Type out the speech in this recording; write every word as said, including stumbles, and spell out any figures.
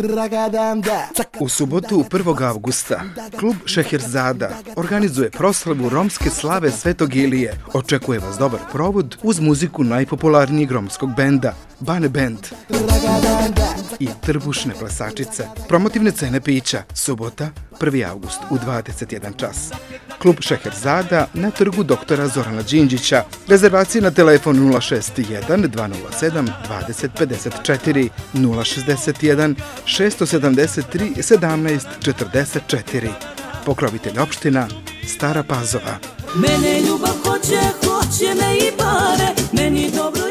U subotu prvog avgusta klub Šeherzada organizuje proslavu romske slave Svetog Ilije. Očekuje vas dobar provod uz muziku najpopularnijeg romskog benda Bane Band i trbušne plesačice. Promotivne cene pića. Subota, prvi avgust u dvadeset jedan čas. Klub Šeherzada na trgu doktora Zorana Đinđića. Rezervacije na telefon nula šest jedan dva nula sedam dvadeset pedeset četiri, nula šezdeset jedan šest sedamdeset tri sedamnaest četrdeset četiri. Pokrovitelj opština Stara Pazova. Mene ljubav hoće, hoće me i pare, meni dobro